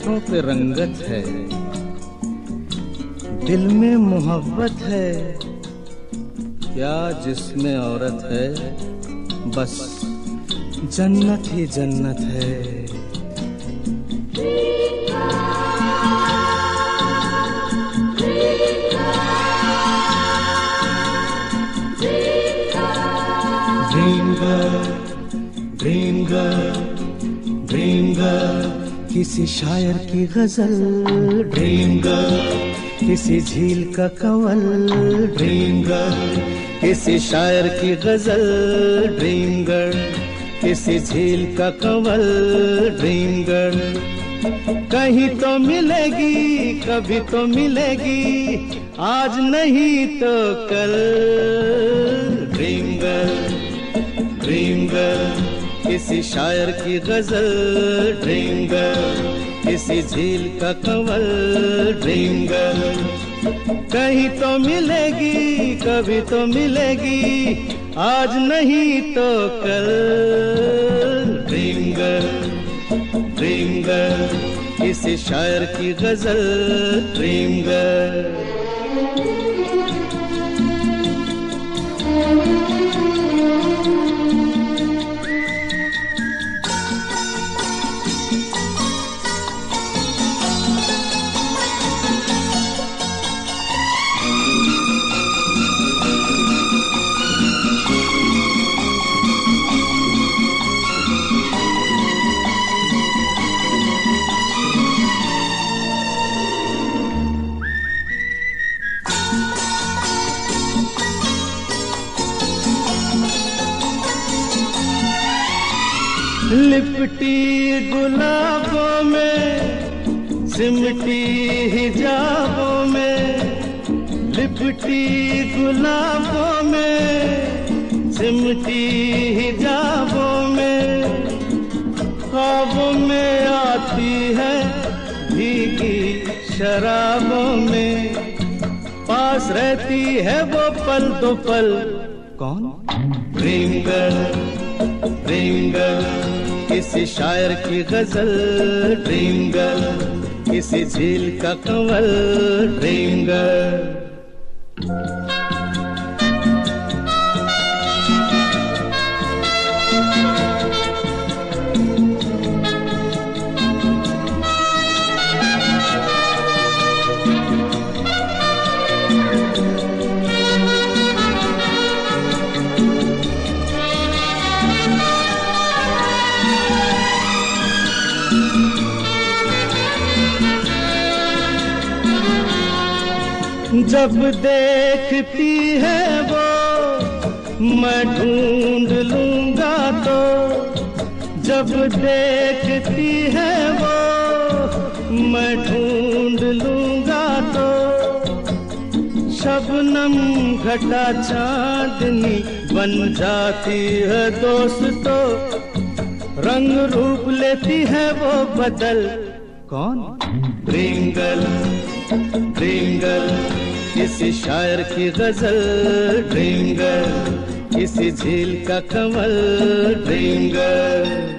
होठों पे रंगत है, दिल में मोहब्बत है, क्या जिसमें औरत है, बस जन्नत ही जन्नत है। Dream girl, dream girl, dream girl, किसी शायर की गजल, ड्रीम गर्ल, किसी झील का कंवल, ड्रीम गर्ल, किसी शायर की गजल, ड्रीम गर्ल, किसी झील का कंवल, ड्रीम गर्ल। कहीं तो मिलेगी, कभी तो मिलेगी, आज नहीं तो कल, ड्रीम गर्ल, ड्रीम गर्ल, किसी शायर की गजल, ड्रीम गर्ल, किसी झील का कंवल, ड्रीम गर्ल। कहीं तो मिलेगी, कभी तो मिलेगी, आज नहीं तो कल, ड्रीम गर्ल, ड्रीम गर्ल, किसी शायर की गजल, ड्रीम गर्ल। लिपटी गुलाबों में, सिमटी हिजाबों में, लिपटी गुलाबों में, सिमटी हिजाबों में, ख्वाबों में आती है भीगी शराबों में, पास रहती है वो पल दो पल, कौन? ड्रीम गर्ल, ड्रीम गर्ल, किसी शायर की गजल, ड्रीम गर्ल, किसी झील का कंवल, ड्रीम गर्ल। जब देखती है वो मैं ढूंढ लूंगा तो, जब देखती है वो मैं ढूंढ लूंगा तो, शबनम घटा चांदनी बन जाती है दोस्तों, रंग रूप लेती है वो बदल, कौन? ड्रीम गर्ल, ड्रीम गर्ल, किसी शायर की गजल, ड्रीम गर्ल, किसी झील का कंवल, ड्रीम गर्ल।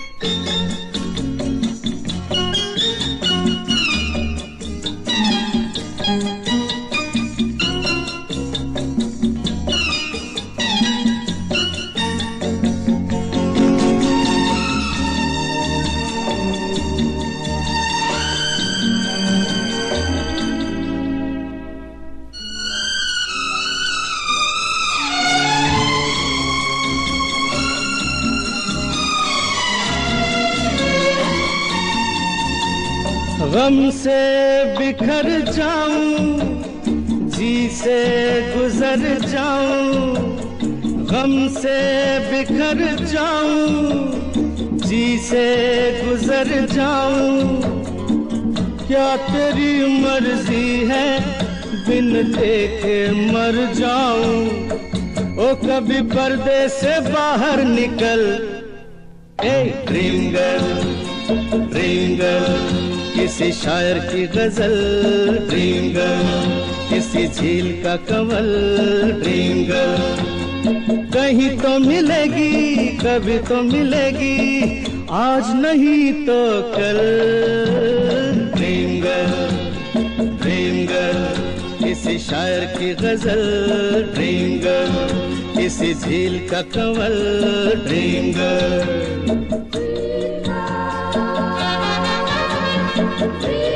गम से बिखर जाऊं, जी से गुजर जाऊं, गम से बिखर जाऊं, जी से गुजर जाऊं, क्या तेरी मर्जी है बिन देखे मर जाऊं, ओ कभी पर्दे से बाहर निकल, ए ड्रीम गर्ल, ड्रीम गर्ल, किसी शायर की गजल, ड्रीम गर्ल, किसी झील का कंवल, ड्रीम गर्ल। कहीं तो मिलेगी, कभी तो मिलेगी, आज नहीं तो कल। ड्रीम गर्ल, ड्रीम गर्ल, किसी शायर की गजल। ड्रीम गर्ल, किसी झील का कंवल। Dream girl.